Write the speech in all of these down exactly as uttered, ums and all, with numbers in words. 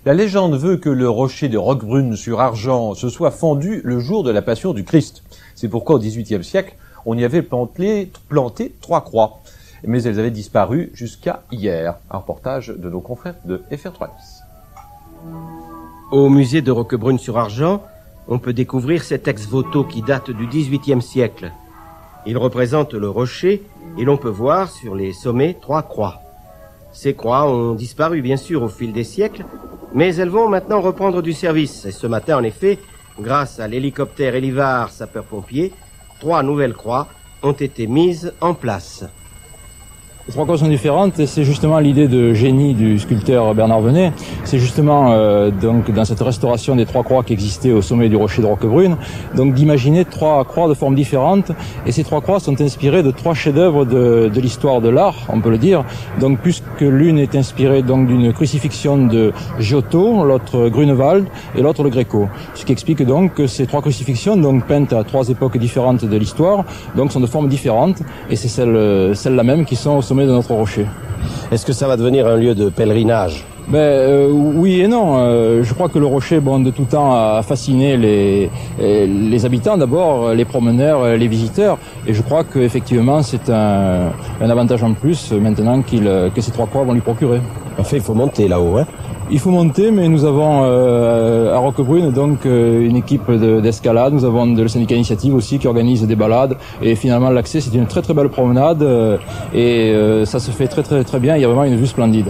La légende veut que le rocher de Roquebrune sur Argent se soit fendu le jour de la Passion du Christ. C'est pourquoi au dix-huitième siècle, on y avait planté, planté trois croix. Mais elles avaient disparu jusqu'à hier. Un reportage de nos confrères de F R trois Nice. Au musée de Roquebrune sur Argent, on peut découvrir cet ex-voto qui date du dix-huitième siècle. Il représente le rocher et l'on peut voir sur les sommets trois croix. Ces croix ont disparu bien sûr au fil des siècles, mais elles vont maintenant reprendre du service. Et ce matin, en effet, grâce à l'hélicoptère Hélivar sapeur-pompier, trois nouvelles croix ont été mises en place. Les trois croix sont différentes et c'est justement l'idée de génie du sculpteur Bernard Venet. C'est justement euh, donc dans cette restauration des trois croix qui existaient au sommet du rocher de Roquebrune, donc d'imaginer trois croix de formes différentes. Et ces trois croix sont inspirées de trois chefs-d'œuvre de, de l'histoire de l'art, on peut le dire. Donc puisque l'une est inspirée donc d'une crucifixion de Giotto, l'autre Grunewald et l'autre le Greco. Ce qui explique donc que ces trois crucifixions, donc peintes à trois époques différentes de l'histoire, donc sont de formes différentes et c'est celles, celles-là même qui sont au sommet de notre rocher. Est-ce que ça va devenir un lieu de pèlerinage? Ben euh, oui et non. Euh, je crois que le rocher, bon, de tout temps, a fasciné les les habitants d'abord, les promeneurs, les visiteurs. Et je crois qu'effectivement, c'est un, un avantage en plus maintenant qu'il que ces trois croix vont lui procurer. En fait, il faut monter là-haut, hein? Il faut monter, mais nous avons euh, à Roquebrune donc euh, une équipe de, d'escalade. Nous avons de, le syndicat Initiative aussi qui organise des balades. Et finalement, l'accès, c'est une très très belle promenade euh, et euh, ça se fait très très très bien. Il y a vraiment une vue splendide.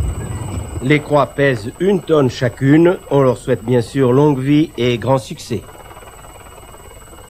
Les croix pèsent une tonne chacune. On leur souhaite bien sûr longue vie et grand succès.